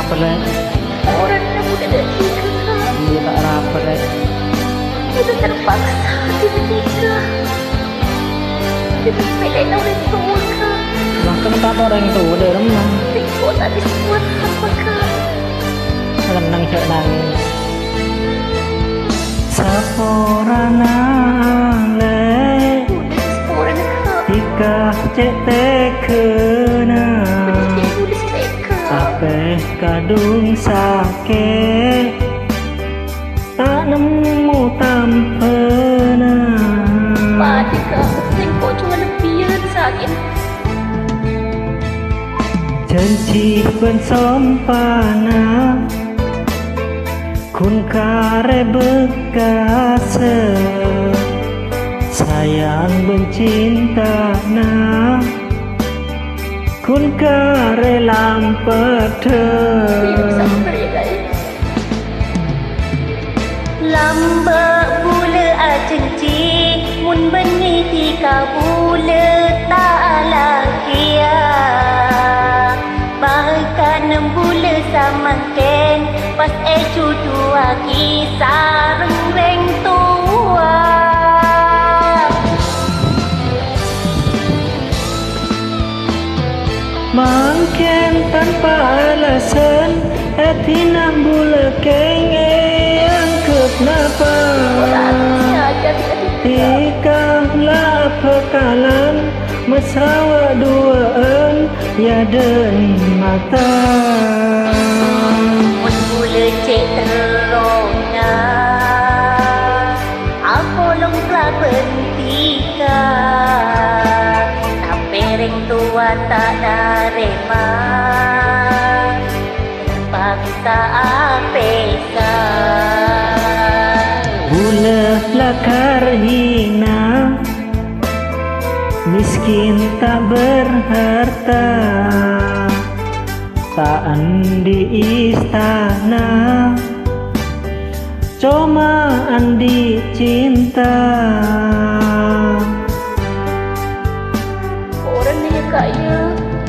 rapet. Orang yang udah ada tiga. Dia tak rapet. Udah terpaksa tiba-tiba. Demi pilihan orang tua ka. Maka tak orang tua dia remang. Tengok tak bisa buat apa ka. Renang cek nangis. Saporana le. Udah seorang ka. Ika cek tekena. Udah seteka. Apeh kadung sakit. Tak nemu tampena. Padi ka. Tengok cuma lebihan sakit. Janji ben sompana. Kun kare bekas sayang bencinta na kun kare lampet lamba bula ajanji mun bengi tika bula ta'ala kia bahkan bula samangken pas dua kisah reng tua mungkin tanpa alasan etina bula kengeng kenapa tika lah pekalan mesra duaan ya dan mata bula cek terona aku longklah bentika tapi ring tua tak narema terpaksa apesa bula lakar hina miskin tak berharta taan di istana comaan di cinta orang yang kaya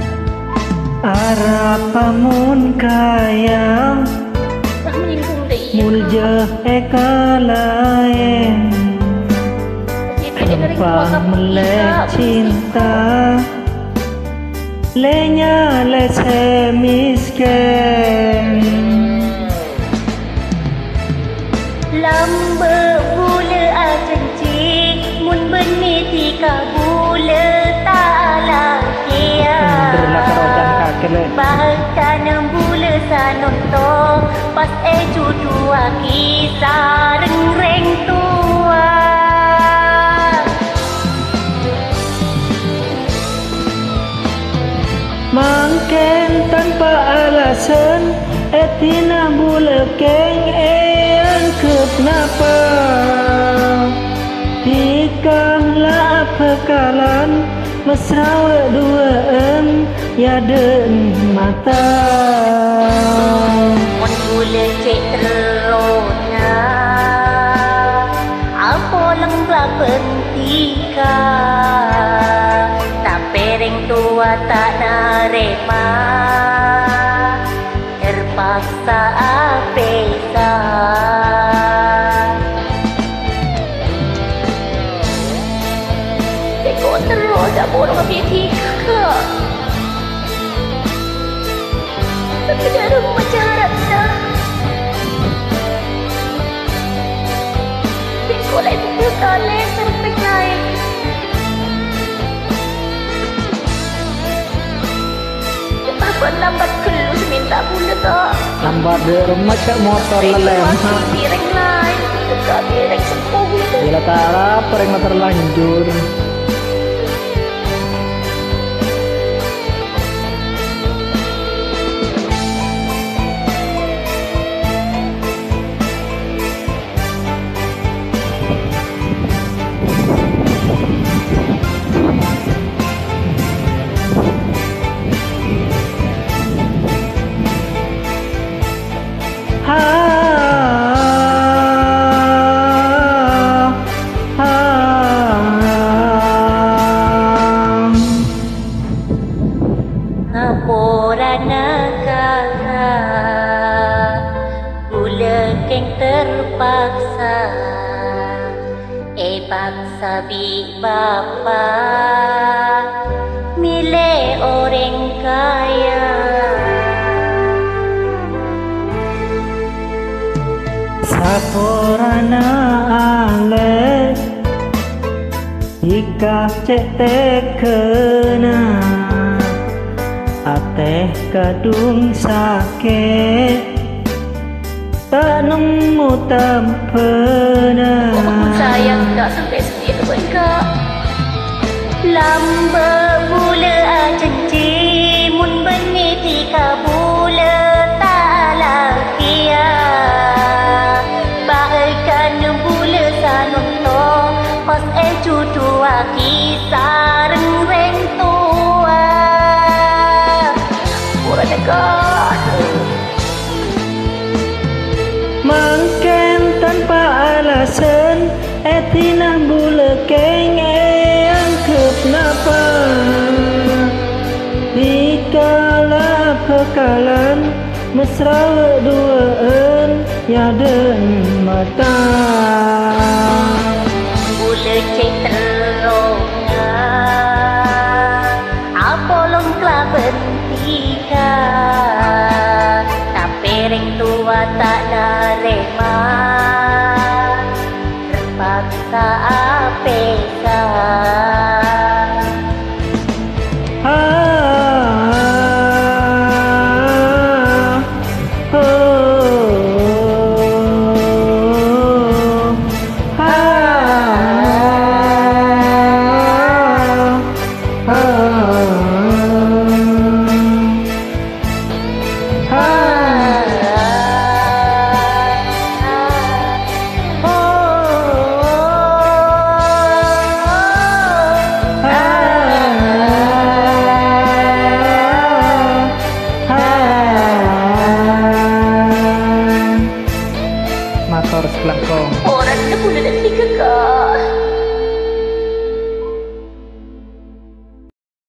arapamun kaya tak menyinggung dia mulja eka lain tanpa melek cinta lenya lese miskin lamba bula ajanji mun beni tika bula ta'ala kia bahkan bula sanonto pas dua kisah reng tua mungkin tanpa alasan etina bula keng kenapa tika lah pekalan mesra duaan ya dan mata mun bula cek terona apa lengklah pentika tapi ring tua tak narema terpaksa apesa tengok terus tak boleh ambil tika tapi dia ada macam harap dah tengok lah itu bersalin sampai naik lambat kelu seminta bula tak lambat dia remat kat motor lelem masuk pireng lain dekat pireng sempuh bila tak apa yang terlanjur Porana kara Tapi bapa milik orang kaya. Saporana ale Ika cek tekena Ateh kadung sakit Tak nemu tampena. Sayang tak sampai setia pun kak. Lamba bula janji mun benih tika bula tak kia. Baikkan bula sanonto pas judua kisah reng tua. Orang dekat Mangken tanpa alasan Etina bula keng angkep napa Dikala pekalan Mesra duaan Yaden mata bula cek terongga Apolong kelaben tika. Tapi reng tua tak narema terpaksa apesa. Motor sekelangkong Orang dah pula dah tiga kak.